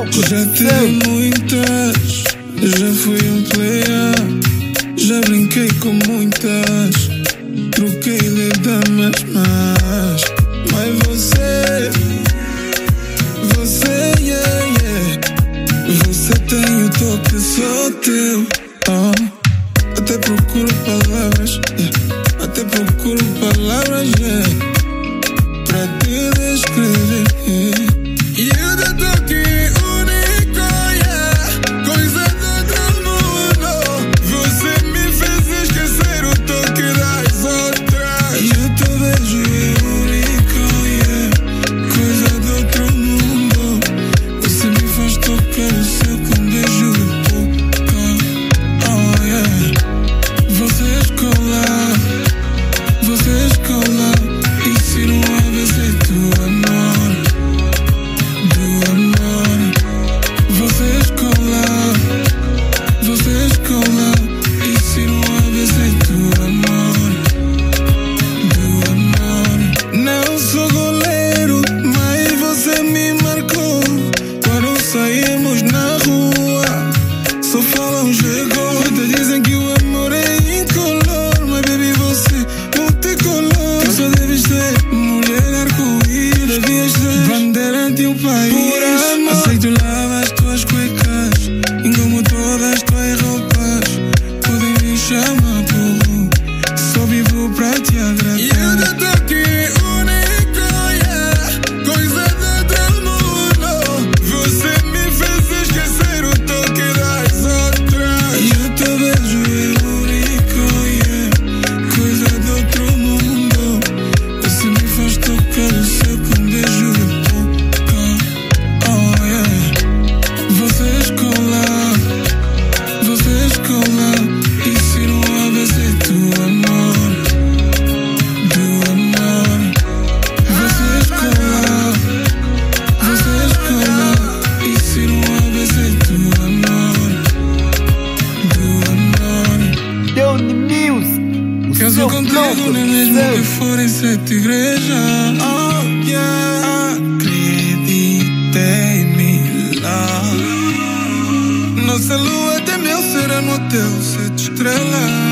Já tive muitas, já fui um player, já brinquei com muitas, troquei de damas, mas você, yeah, yeah. Você tem o toque só teu, até procuro palavras, yeah. Até procuro palavras, yeah, pra te descrever, yeah. E eu te toque único, yeah, coisa do outro mundo. Você me fez esquecer o toque das outras. E eu te vejo único, yeah, coisa do outro mundo. Você me faz tocar o céu com um beijo de boca, oh yeah. Você escola, ensino a vencer do amor. Você escola, ensino a vencer do amor. Não sou goleiro, mas você me marcou. Quando saímos na rua, só falam chegou. Até dizem que o amor é incolor, mas baby você multicolor. Tu só deves ser mulher arco-íris, devias ser bandeira de um país. Aceito lavar as tuas cuecas, engomo todas as tuas roupas. Podem me chamar burro, só vivo pra te agradar. E eu te toque único, yeah, coisa do outro mundo. Você me fez esquecer o toque das outras. E eu te vejo único, yeah, coisa do outro mundo. Você me faz tocar o céu com um beijo de boca, oh yeah. Você escola, ensino a vencer do amor. Você escola, ensino a vencer do amor. Deu-me Music. Caso contigo nem mesmo que for em 7 igrejas, oh yeah. Acreditei em mim lá. Nossa lua de mel será no hotel 7 estrelas.